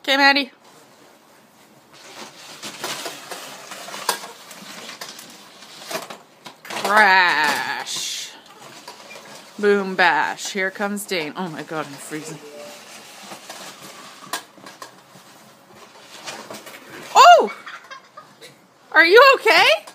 Okay, Maddie. Crash. Boom, bash. Here comes Dane. Oh my god, I'm freezing. Oh! Are you okay?